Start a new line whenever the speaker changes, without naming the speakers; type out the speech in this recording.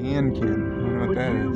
And kin. I don't know what that is.